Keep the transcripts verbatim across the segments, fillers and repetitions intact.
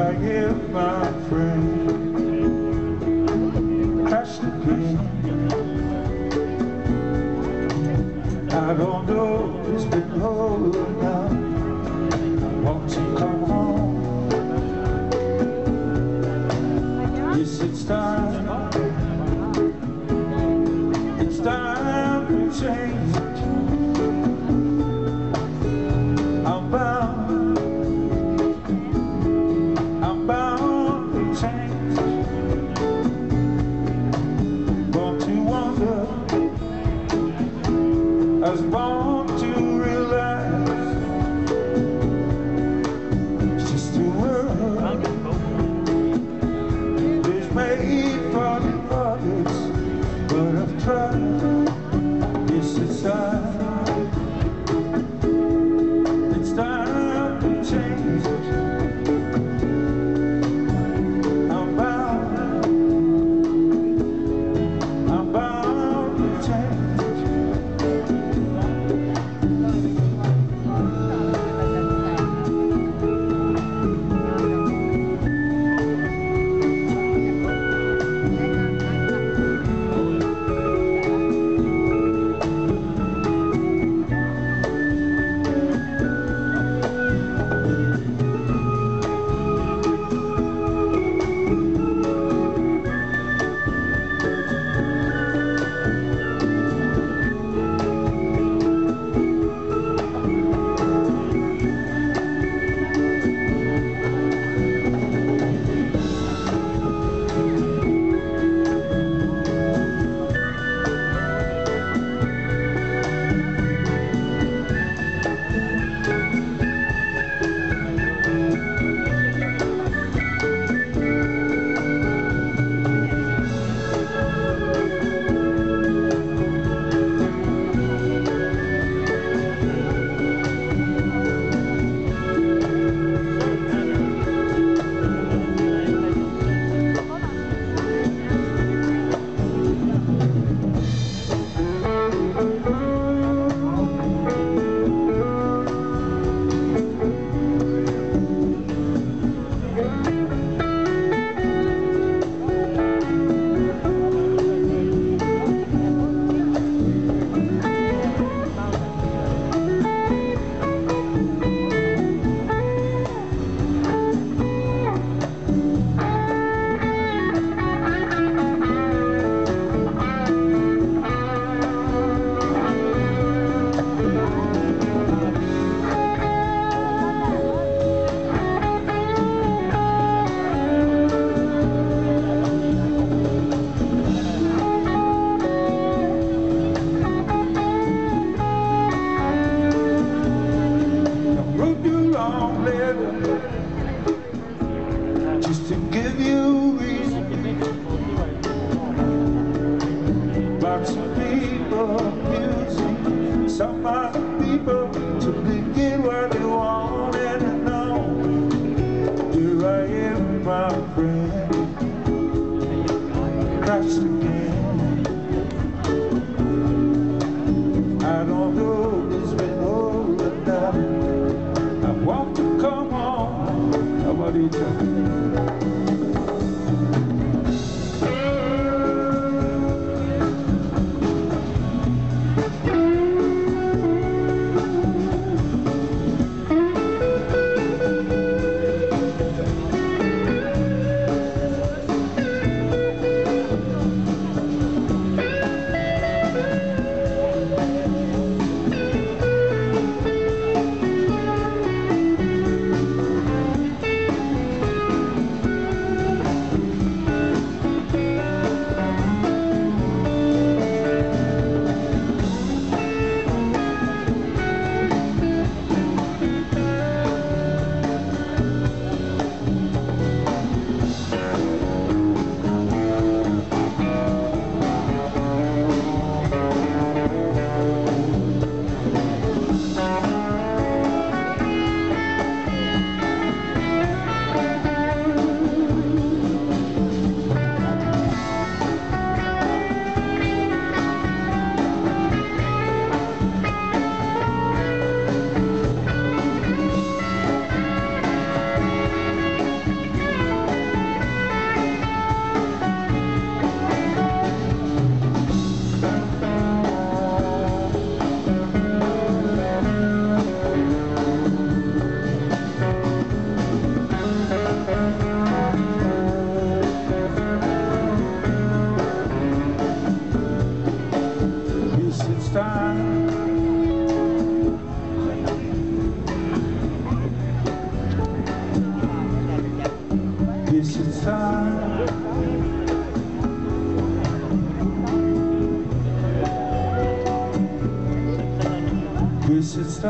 I am, my friend, crashed again. I don't know, it's been over now. I want to come home. Yes, it's time. It's time to change. I'm bound. I'm bound to change. Born to wonder. I was born to realize it's just a world that's made for the others, but I've tried. Yes, it's time. It's time to change. I'm bound. I'm bound to change. Just to give you reason. Lots of people abusing some other people to get what they want and know. Here I am, my friend, crashed again. I don't know, it's been over now. I want to come home. How about each other?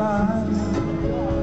time.